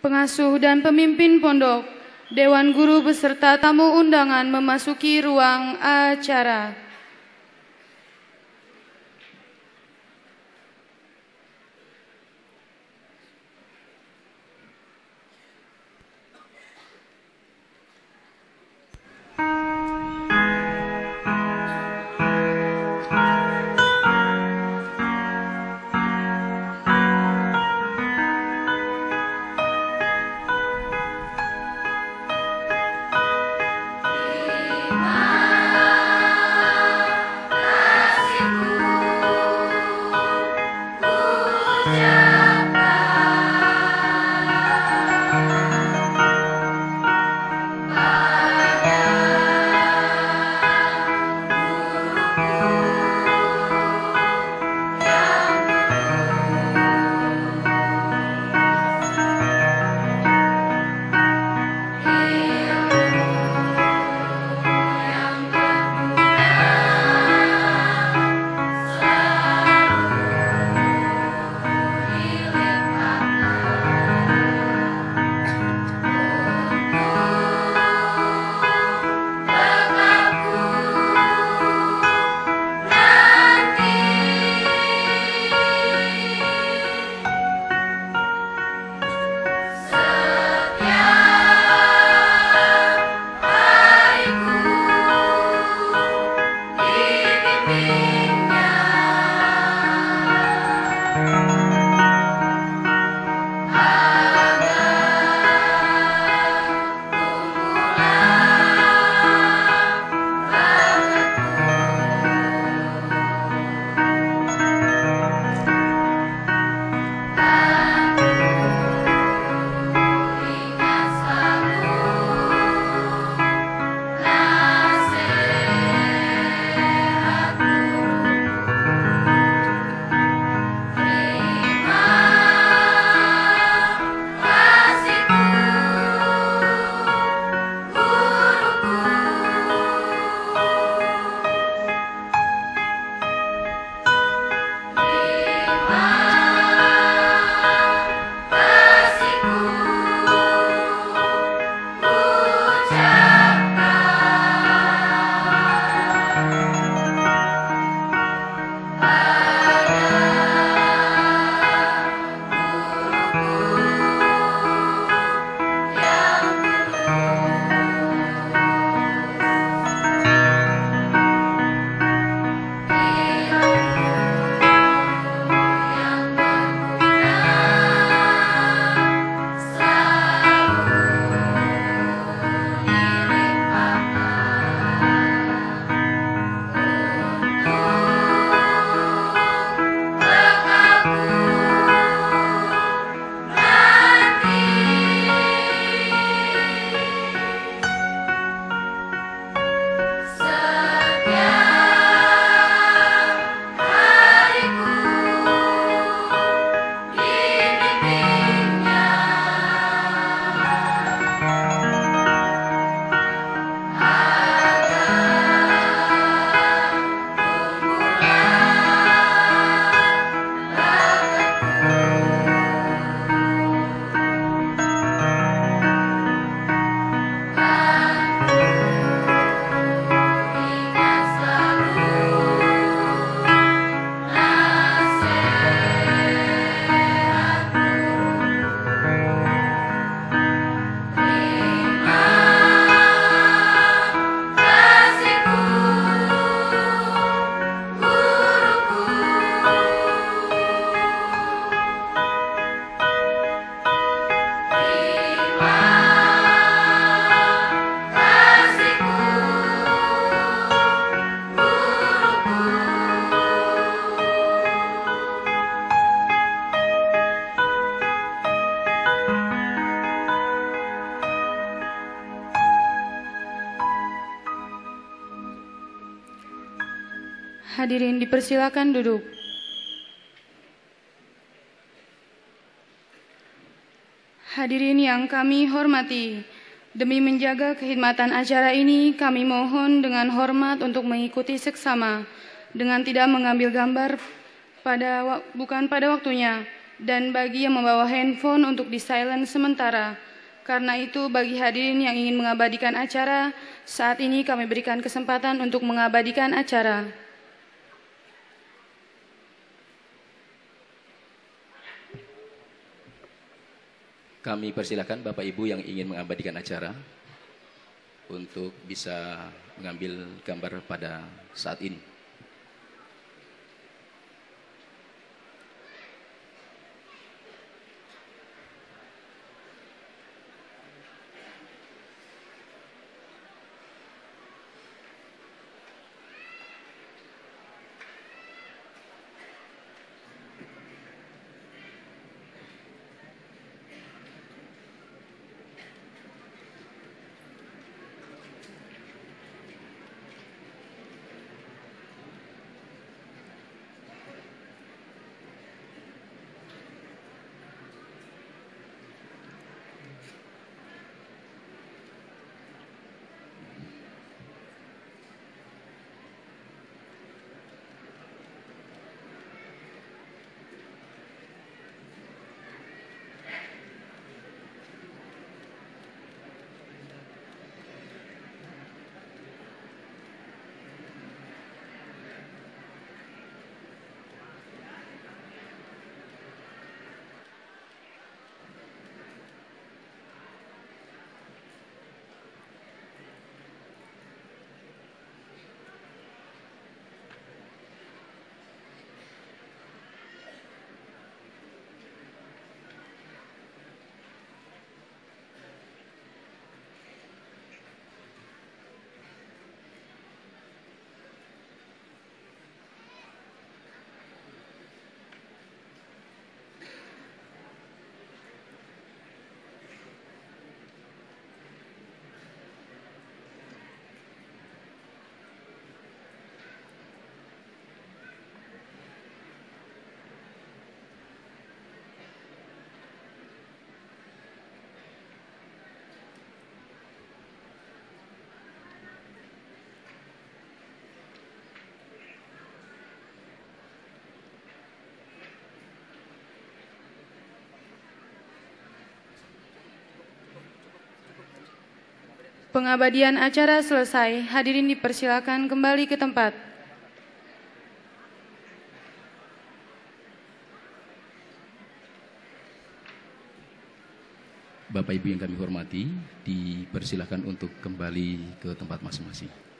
pengasuh dan pemimpin pondok, Dewan Guru beserta tamu undangan memasuki ruang acara. Hadirin dipersilakan duduk. Hadirin yang kami hormati, demi menjaga kekhidmatan acara ini, kami mohon dengan hormat untuk mengikuti seksama dengan tidak mengambil gambar bukan pada waktunya Dan bagi yang membawa handphone untuk di silent sementara. Karena itu bagi hadirin yang ingin mengabadikan acara, saat ini kami berikan kesempatan untuk mengabadikan acara. Kami persilakan Bapak Ibu yang ingin mengabadikan acara untuk bisa mengambil gambar pada saat ini. Pengabadian acara selesai, hadirin dipersilakan kembali ke tempat. Bapak Ibu yang kami hormati, dipersilakan untuk kembali ke tempat masing-masing.